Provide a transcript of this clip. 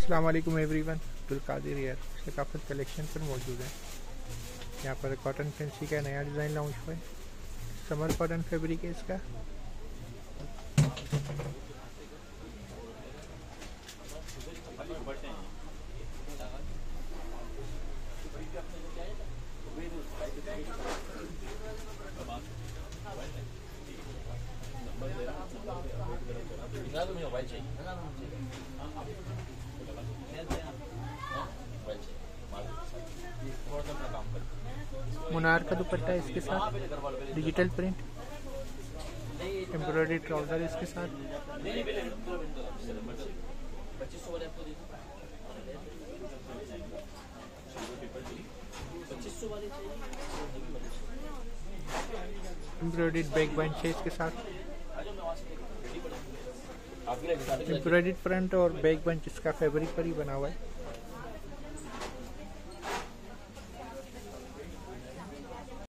अस्सलाम वालेकुम everyone, Abdul Qadir here Saqafat collection पर मौजूद है। यहाँ पर कॉटन फैंसी का नया डिज़ाइन लॉन्च हुआ है। समर कॉटन फैब्रिक है इसका। मुनार का दुपट्टा है इसके साथ, डिजिटल प्रिंट, एम्ब्रॉयडरी ट्राउजर इसके साथ। एम्ब्रॉयडरी बैक बंच है इसके साथ। एम्ब्रॉयडरी फ्रंट और बैक बंच इसका फैब्रिक पर ही बना हुआ है।